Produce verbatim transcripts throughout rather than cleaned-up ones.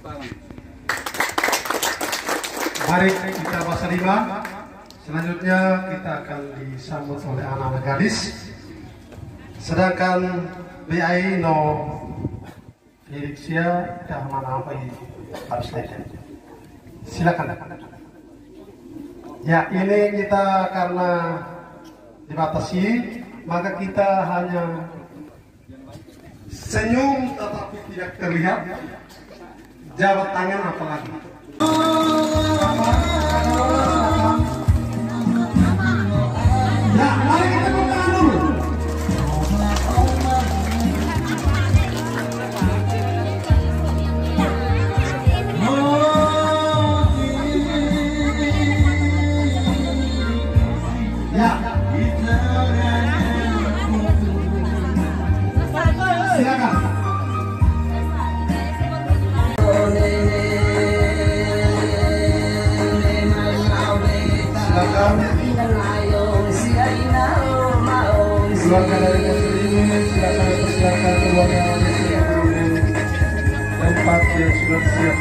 Mari kita berserima. Selanjutnya kita akan disambut oleh anak-anak gadis. Sedangkan B I no Felixia dah mana apa ini harus saja. Silakan. Ya, ini kita karena dibatasi, maka kita hanya senyum tetapi tidak terlihat. Jabat tangan apalagi. Ya, mari kita buka dulu. Ya, silakan. Keluarga dari kasur ini silakan persilakan keluarga dari tempat yang sudah siap.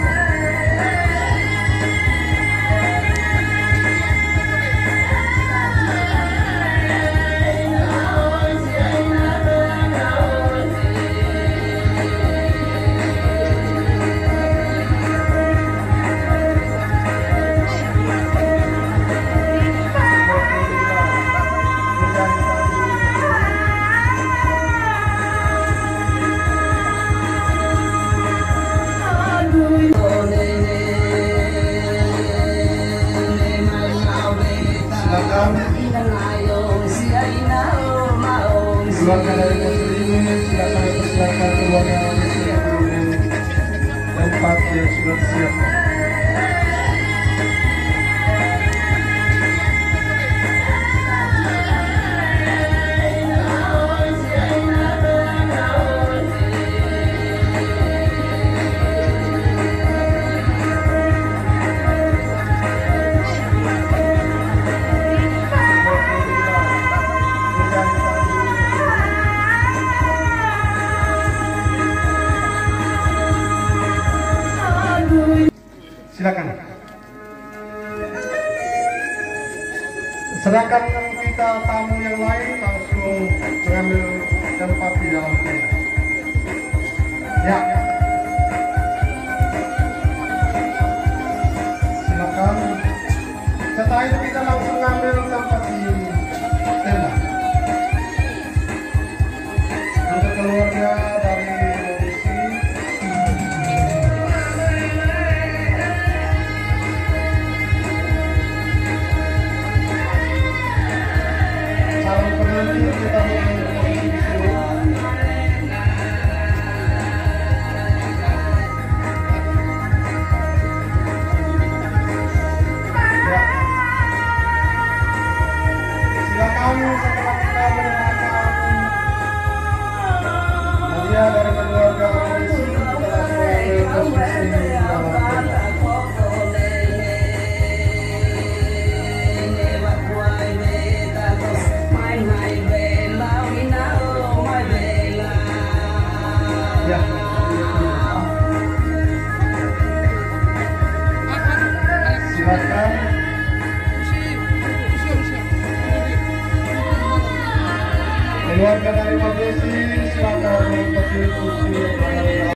Keluarga dari kasur ini silakan persilakan keluarga dari tempat yang sudah siap. Silakan. Sedangkan kita tamu yang lain langsung mengambil tempat di dalam tenda. Ya. Silakan. Setelah itu kita langsung